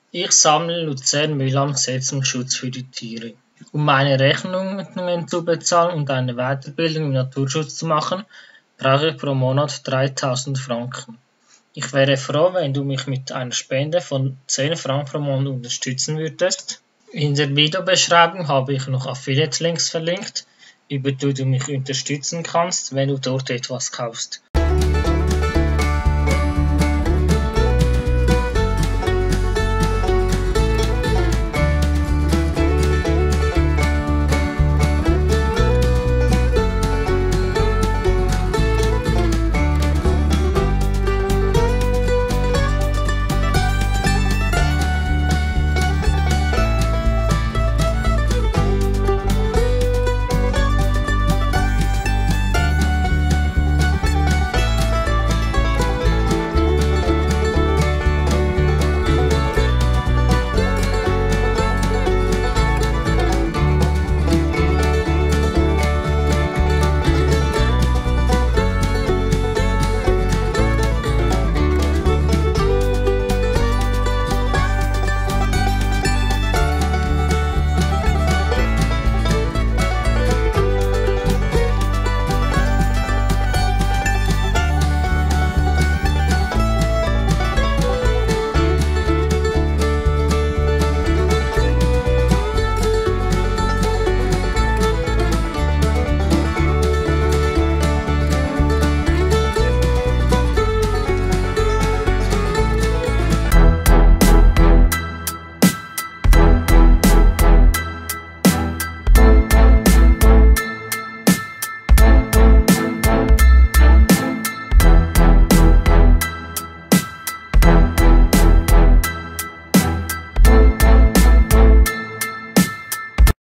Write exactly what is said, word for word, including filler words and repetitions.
Ich sammle Luzern-Müll am Gesetz zum Schutz für die Tiere. Um meine Rechnungen zu bezahlen und eine Weiterbildung im Naturschutz zu machen, brauche ich pro Monat dreitausend Franken. Ich wäre froh, wenn du mich mit einer Spende von zehn Franken pro Monat unterstützen würdest. In der Videobeschreibung habe ich noch Affiliate-Links verlinkt, über die du mich unterstützen kannst, wenn du dort etwas kaufst.